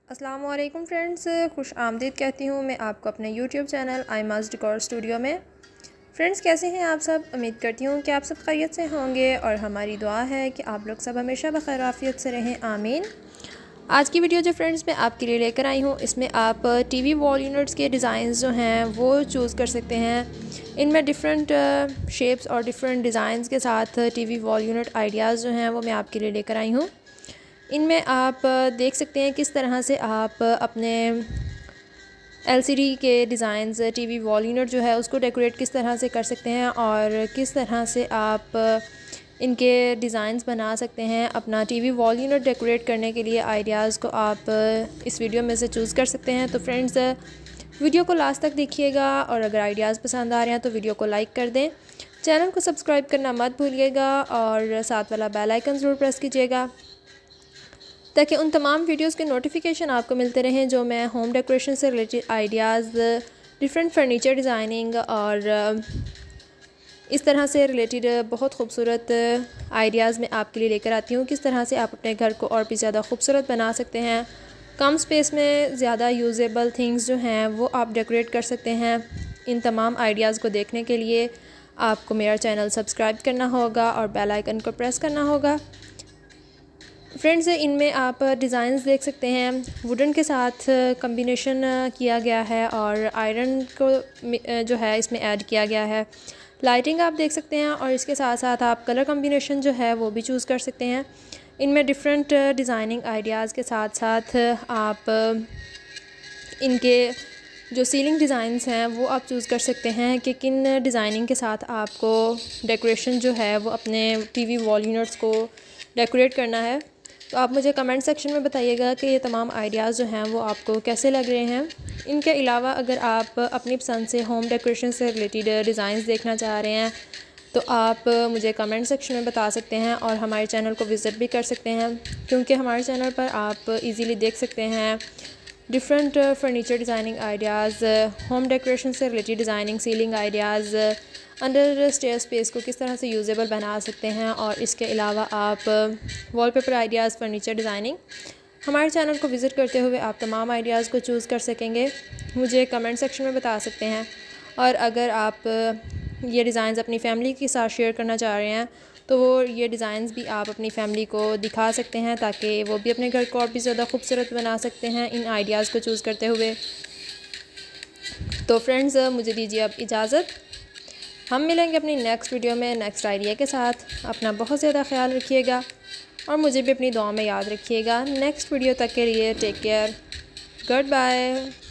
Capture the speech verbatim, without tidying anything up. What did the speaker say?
अस्सलाम वालेकुम फ्रेंड्स, खुश आमदीद कहती हूँ मैं आपको अपने यूट्यूब चैनल आइमाज़ डेकोर स्टूडियो में। फ्रेंड्स, कैसे हैं आप सब? उम्मीद करती हूँ कि आप सब खैरियत से होंगे और हमारी दुआ है कि आप लोग सब हमेशा बखैर आफियत से रहें, आमीन। आज की वीडियो जो फ्रेंड्स मैं आपके लिए लेकर आई हूँ, इसमें आप टीवी वॉल यूनिट्स के डिज़ाइंस जो हैं वो चूज़ कर सकते हैं। इनमें डिफरेंट शेप्स और डिफरेंट डिज़ाइंस के साथ टीवी वॉल यूनिट आइडियाज़ जो हैं वो मैं आपके लिए लेकर आई हूँ। इनमें आप देख सकते हैं किस तरह से आप अपने एलसीडी के डिज़ाइंस टीवी वॉल यूनिट जो है उसको डेकोरेट किस तरह से कर सकते हैं और किस तरह से आप इनके डिज़ाइंस बना सकते हैं। अपना टीवी वॉल यूनिट डेकोरेट करने के लिए आइडियाज़ को आप इस वीडियो में से चूज़ कर सकते हैं। तो फ्रेंड्स, वीडियो को लास्ट तक देखिएगा और अगर आइडियाज़ पसंद आ रहे हैं तो वीडियो को लाइक कर दें। चैनल को सब्सक्राइब करना मत भूलिएगा और साथ वाला बेल आइकन ज़रूर प्रेस कीजिएगा ताकि उन तमाम वीडियोस के नोटिफिकेशन आपको मिलते रहें जो मैं होम डेकोरेशन से related ideas, different furniture designing और इस तरह से रिलेटेड बहुत खूबसूरत आइडियाज़ मैं आपके लिए लेकर आती हूँ। किस तरह से आप अपने घर को और भी ज़्यादा खूबसूरत बना सकते हैं, कम स्पेस में ज़्यादा यूजेबल थिंग्स जो हैं वो आप डेकोरेट कर सकते हैं। इन तमाम आइडियाज़ को देखने के लिए आपको मेरा चैनल सब्सक्राइब करना होगा और बेल आइकन को प्रेस करना होगा। फ्रेंड्स, इनमें आप डिज़ाइंस देख सकते हैं, वुडन के साथ कम्बिनेशन किया गया है और आयरन को जो है इसमें ऐड किया गया है। लाइटिंग आप देख सकते हैं और इसके साथ साथ आप कलर कम्बिनेशन जो है वो भी चूज़ कर सकते हैं। इनमें डिफरेंट डिज़ाइनिंग आइडियाज़ के साथ साथ आप इनके जो सीलिंग डिज़ाइंस हैं वो आप चूज़ कर सकते हैं कि किन डिज़ाइनिंग के साथ आपको डेकोरेशन जो है वो अपने टीवी वॉल यूनिट्स को डेकोरेट करना है। तो आप मुझे कमेंट सेक्शन में बताइएगा कि ये तमाम आइडियाज़ जो हैं वो आपको कैसे लग रहे हैं। इनके अलावा अगर आप अपनी पसंद से होम डेकोरेशन से रिलेटेड डिज़ाइंस देखना चाह रहे हैं तो आप मुझे कमेंट सेक्शन में बता सकते हैं और हमारे चैनल को विज़िट भी कर सकते हैं, क्योंकि हमारे चैनल पर आप इजीली देख सकते हैं different furniture designing ideas, home decoration से related designing, ceiling ideas, under stair space को किस तरह से यूजेबल बना सकते हैं और इसके अलावा आप वॉलपेपर आइडियाज़, फर्नीचर डिज़ाइनिंग। हमारे चैनल को विज़िट करते हुए आप तमाम आइडियाज़ को चूज़ कर सकेंगे, मुझे कमेंट सेक्शन में बता सकते हैं। और अगर आप ये डिज़ाइंस अपनी फैमिली के साथ शेयर करना चाह रहे हैं तो वो ये डिज़ाइंस भी आप अपनी फैमिली को दिखा सकते हैं ताकि वो भी अपने घर को और भी ज़्यादा खूबसूरत बना सकते हैं इन आइडियाज़ को चूज़ करते हुए। तो फ्रेंड्स, मुझे दीजिए अब इजाज़त। हम मिलेंगे अपनी नेक्स्ट वीडियो में नेक्स्ट आइडिया के साथ। अपना बहुत ज़्यादा ख्याल रखिएगा और मुझे भी अपनी दुआ में याद रखिएगा। नेक्स्ट वीडियो तक के लिए टेक केयर, गुड बाय।